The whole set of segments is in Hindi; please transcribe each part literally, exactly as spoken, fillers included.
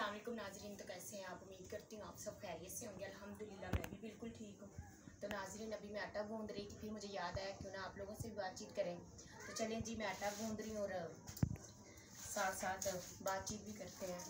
अस्सलाम वालेकुम नाज़रीन। तो कैसे हैं आप? उम्मीद करती हूँ आप सब खैरियत से होंगे। अल्हम्दुलिल्लाह मैं भी बिल्कुल ठीक हूँ। तो नाज़रीन अभी मैं आटा गूंद रही थी, फिर मुझे याद आया क्यों ना आप लोगों से भी बातचीत करें। तो चलें जी, मैं आटा गूंद रही हूँ और साथ साथ बातचीत भी करते हैं।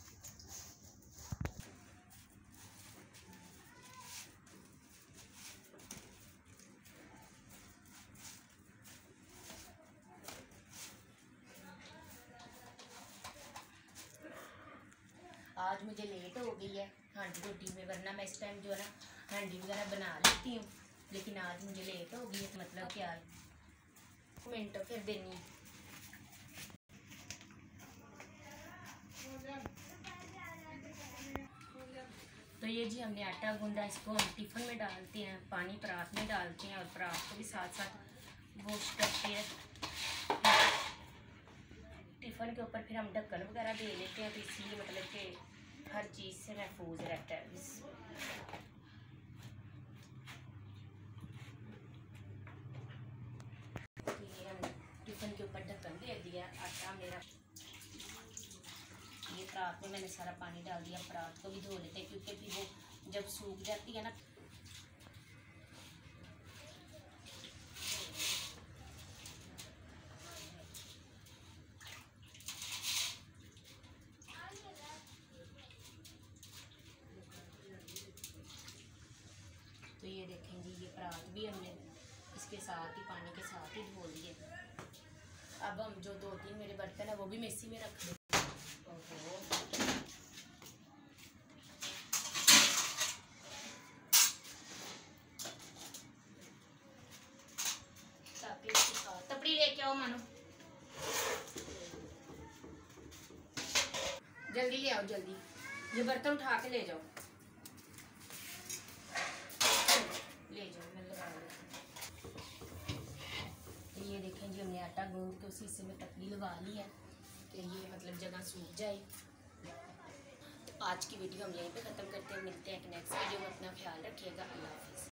आज मुझे लेट हो गई है हांडी रोटी में, वरना मैं इस टाइम जो है ना हांडी वगैरह बना लेती हूँ, लेकिन आज मुझे लेट हो गई है। मतलब क्या है, मिनट फिर देनी। तो ये जी हमने आटा गूंदा, इसको हम टिफ़िन में डालते हैं, पानी परात में डालते हैं और परात को भी साथ साथ वॉश करते हैं। टिफ़िन के ऊपर फिर हम ढक्कन वगैरह दे लेते हैं, तो इसीलिए मतलब कि हर चीज़ से महफूज रहता है। तो ये हमने टिफ़िन के ऊपर ढक्कन दे दिया। आटा मेरा ये परात में मैंने सारा पानी डाल दिया। परात को भी धो लेते हैं क्योंकि फिर वो जब सूख जाती है ना, तो ये देखें जी, ये परात भी हमने इसके साथ ही पानी के साथ ही धो लिए। अब हम जो दो तीन मेरे बर्तन है वो भी मिक्सी में रख दें। तपड़ी लेके आओ मानो, जल्दी ले आओ, जल्दी ये बर्तन उठा के ले जाओ, ले जाओ, मैं लगा लेती। तो ये देखें जी, हमने आटा गूंद के उसी से में तपली लगा ली है कि ये मतलब जगह सूख जाए। तो आज की वीडियो हम यहीं पे ख़त्म करते हैं। मिलते हैं एक नेक्स्ट वीडियो में। अपना ख्याल रखिएगा। अल्लाह हाफिज़।